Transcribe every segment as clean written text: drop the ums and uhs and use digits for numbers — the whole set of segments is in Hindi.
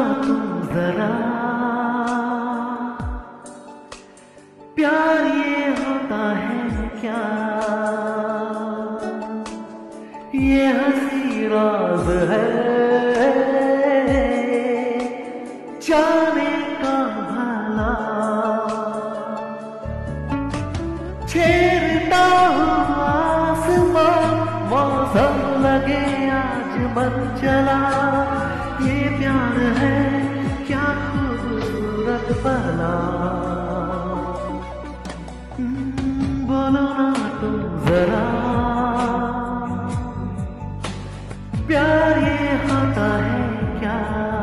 तुम जरा, प्यार ये होता है क्या? ये हंसी राज है, जाने का भला। छेड़ता हुआ आसमां, मौसम लगे आज मन चला। ये प्यार है क्या खूबसूरत भला। बोलो ना तुम जरा, प्यार ये होता है क्या?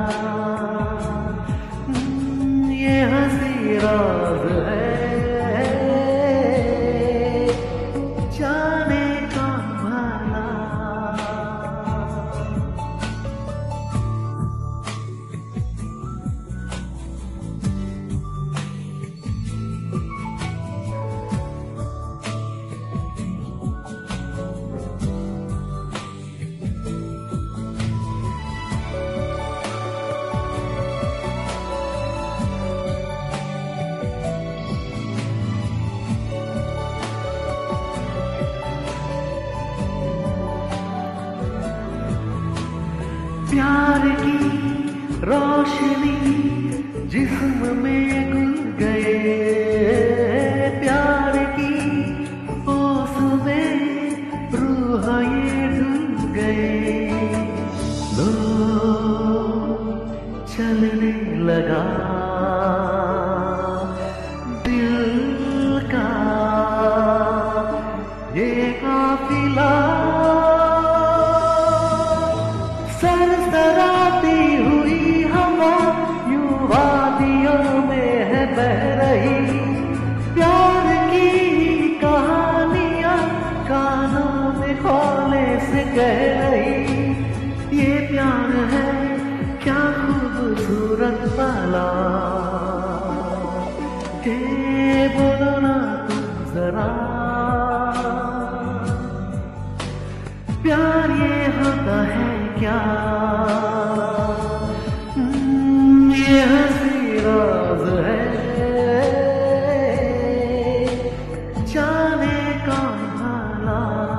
ये हंसी राज है, जाने का भला। प्यार की रोशनी जिस्म में घुल गए, प्यार की ओस में रूह ये डूब गए। लो चलने लगा दिल का ये काफिला। सरसराती हुई हवा यूं वादियों में है बह रही। प्यार की कहानियां कानों में खोले से कह रही। ये प्यार है क्या खूबसूरत भला। हे बोलो ना तुम जरा, प्यार ये होता है क्या? ये हंसी राज है, जाने का भला।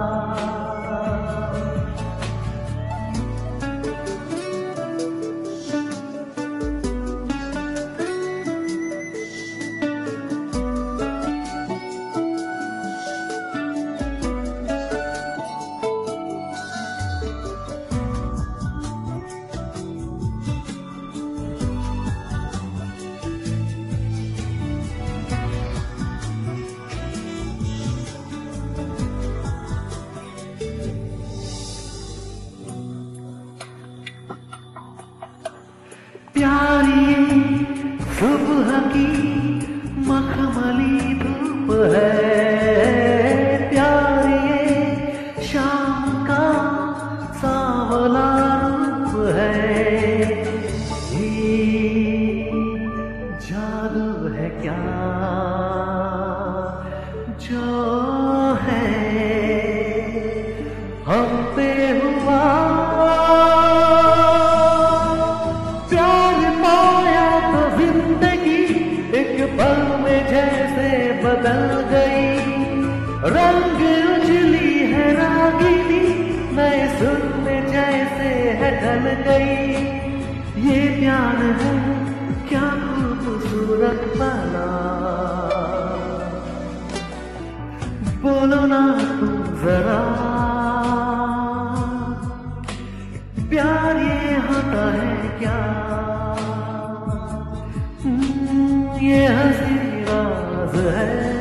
प्यार ये सुबह की मखमली धूप है। प्यार ये शाम का सांवला रूप है। ये जादू है क्या जो है हम पे हुआ। पल में जैसे बदल गई, रंग उजली है रागिनी, नए सुर में जैसे है ढल गई। ये प्यार है क्या खूबसूरत भला। बोलो ना तुम जरा, प्यार ये होता है क्या? ये हंसी राज है,